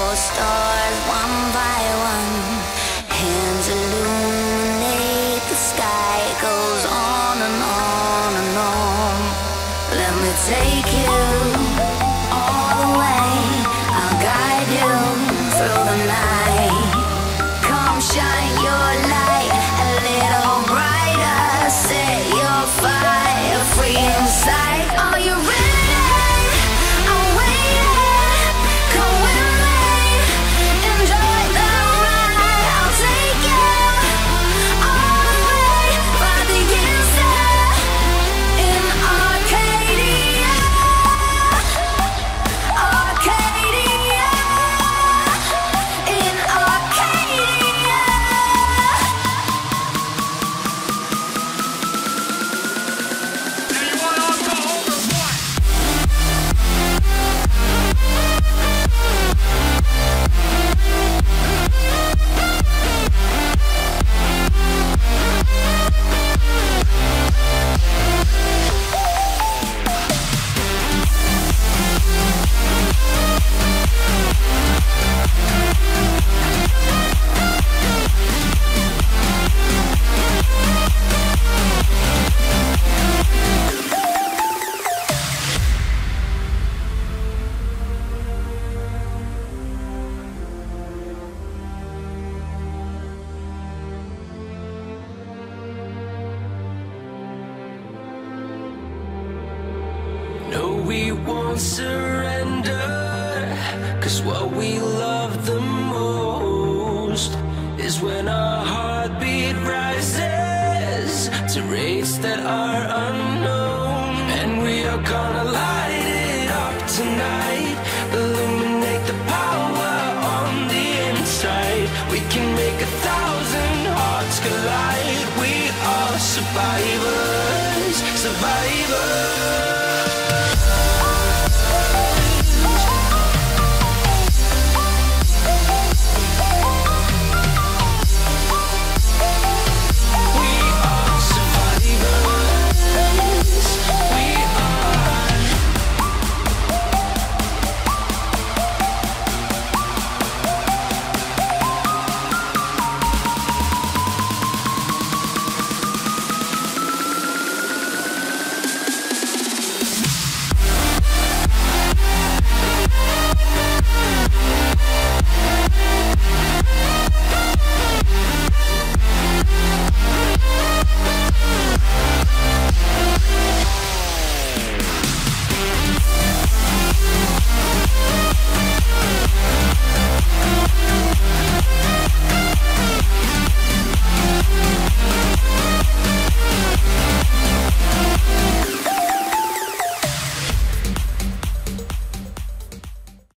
stars one by one. Hands illuminate the sky. It goes on and on and on. Let me take you all the way. I'll guide you through the night. Come shine your light a little brighter. Set your fire free inside. Are you ready? No, we won't surrender, 'cause what we love the most is when our heartbeat rises to rates that are unknown. And we are gonna light it up tonight, illuminate the power on the inside. We can make 1,000 hearts collide. We are survivors.